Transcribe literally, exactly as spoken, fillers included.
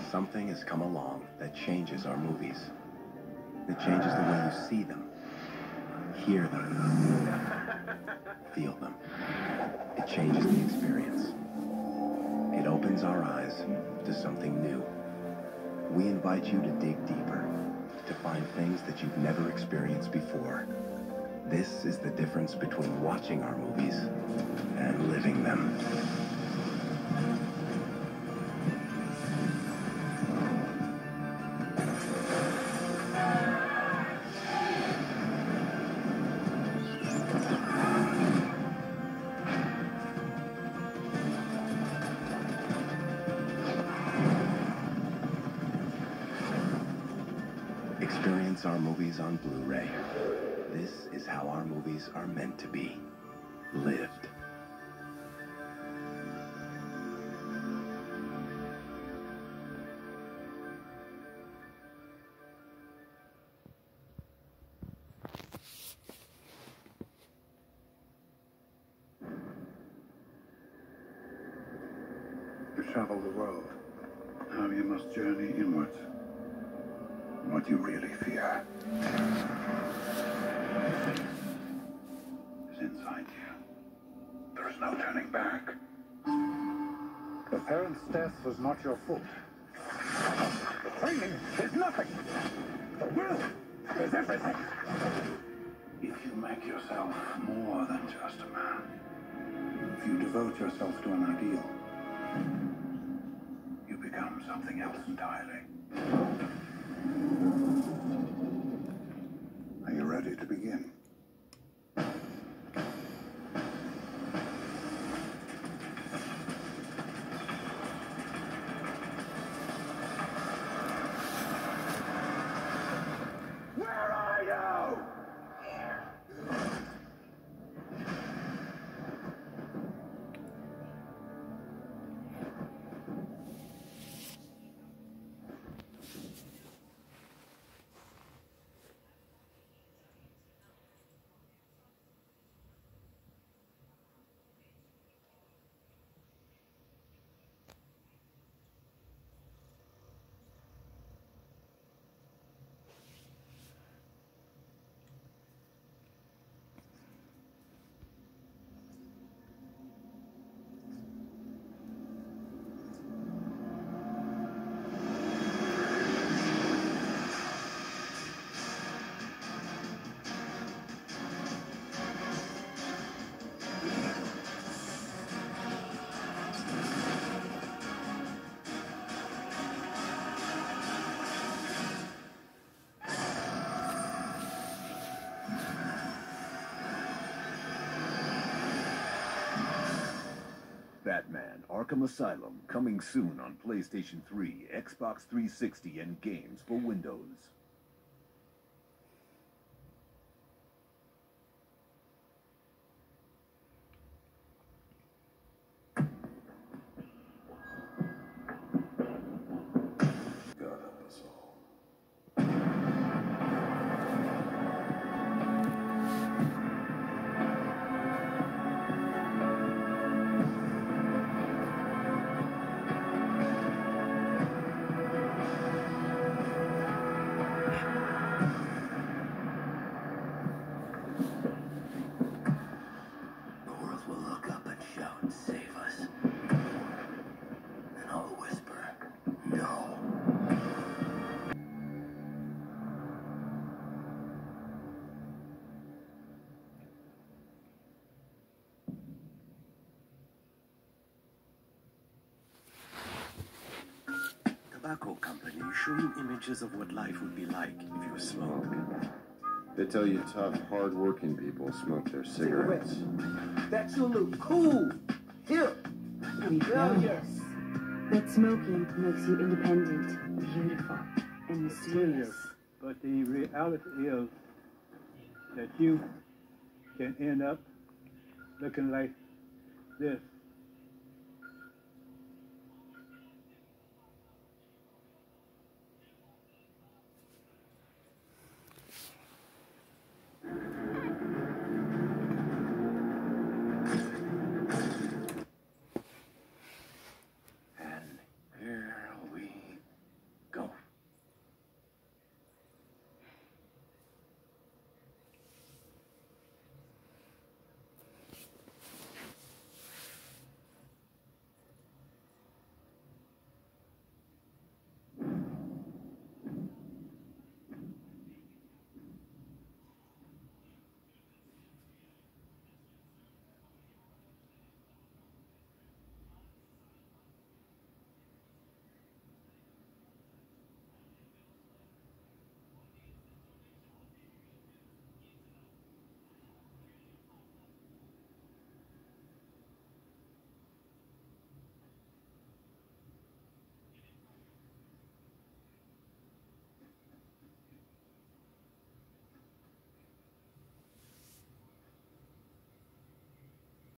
Something has come along that changes our movies. It changes the way you see them, hear them, feel them. It changes the experience. It opens our eyes to something new. We invite you to dig deeper, to find things that you've never experienced before. This is the difference between watching our movies and living them. Experience our movies on Blu-ray. This is how our movies are meant to be lived. You travel the world. Now you must journey inwards. What you really fear is inside you. There is no turning back. The parent's death was not your fault. The training is nothing. The will is everything. If you make yourself more than just a man, if you devote yourself to an ideal, you become something else entirely. Are you ready to begin? Where are you? Batman Arkham Asylum, coming soon on PlayStation three, Xbox three sixty, and games for Windows. Tobacco company show you images of what life would be like if you smoked. They tell you tough, hard-working people smoke their cigarettes. That you look cool, hip, rebellious. That smoking makes you independent, beautiful, and mysterious. But the reality is that you can end up looking like this.